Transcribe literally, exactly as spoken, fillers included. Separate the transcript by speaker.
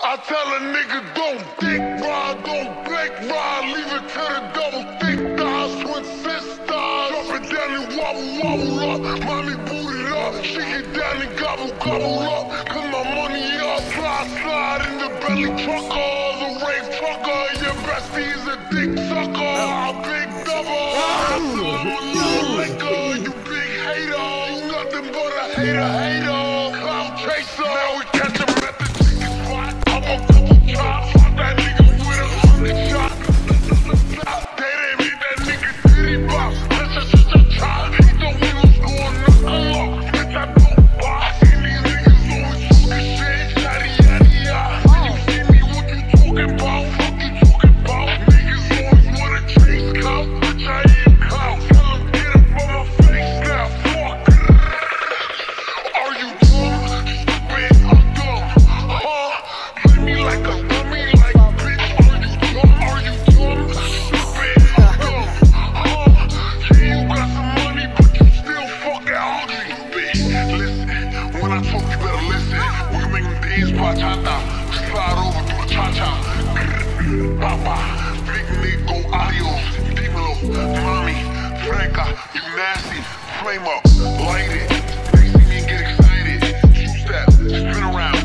Speaker 1: I tell a nigga don't dick ride, don't blink ride, leave it to the double thick thighs, twin sisters. Drop it down and wobble, wobble up. Mommy boot it up, she get down and gobble, gobble up. Cause my money up, slide, slide in the belly trucker. The rave trucker, your bestie is a dick sucker. A big double, liquor, you big hater. You nothing but a hater, hater. Cloud chaser, now we catch him at the chicken spot. I'm a couple chops, that nigga with a hundred shots. They didn't beat that nigga titty box. That's just just a child, he don't want us going nothing up. Bitch, I don't box. And these niggas always talking shit, yaddy yaddy yada. When you see me, what you talking about? Fuck you talking about? Niggas always wanna chase clout, bitch, I ain't clout. Tell them get up on my face now, fuck. Are you dumb, stupid, or dumb? Huh? Play me like a dummy, like bitch. Are you dumb? Are you dumb, stupid, or dumb? Huh? Yeah, you got some money, but you still fucking ugly, bitch. Listen, when I talk, you better listen. We can make them dance bachata, slide over through the cha-cha. Papa, big Nico, adios, dímelo, mommy, Franca, you nasty, flame up, light it. They see me and get excited, two step, spin around.